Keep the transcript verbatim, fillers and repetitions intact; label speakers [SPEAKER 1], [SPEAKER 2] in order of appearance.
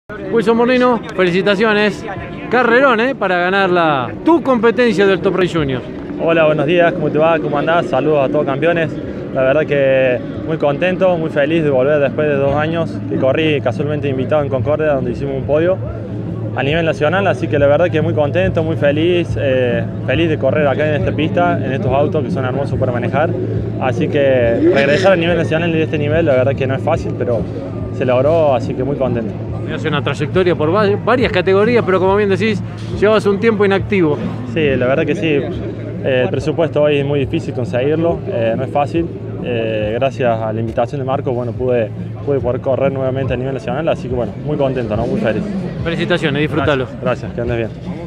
[SPEAKER 1] Wilson Morlino, felicitaciones. Carrerón, ¿eh? Para ganar la, tu competencia del Top Race Junior.
[SPEAKER 2] Hola, buenos días, ¿cómo te va? ¿Cómo andás? Saludos a todos campeones. La verdad que muy contento, muy feliz de volver después de dos años que corrí casualmente invitado en Concordia, donde hicimos un podio a nivel nacional, así que la verdad que muy contento, muy feliz, eh, feliz de correr acá en esta pista, en estos autos que son hermosos para manejar. Así que regresar a nivel nacional de este nivel, la verdad que no es fácil, pero se logró, así que muy contento.
[SPEAKER 1] Hace una trayectoria por varias categorías, pero como bien decís, llevas un tiempo inactivo.
[SPEAKER 2] Sí, la verdad que sí. Eh, el presupuesto hoy es muy difícil conseguirlo, eh, no es fácil. Eh, gracias a la invitación de Marco, bueno, pude, pude poder correr nuevamente a nivel nacional, así que bueno, muy contento, ¿no? Muy feliz.
[SPEAKER 1] Felicitaciones, disfrútalo.
[SPEAKER 2] Gracias, gracias, que andes bien.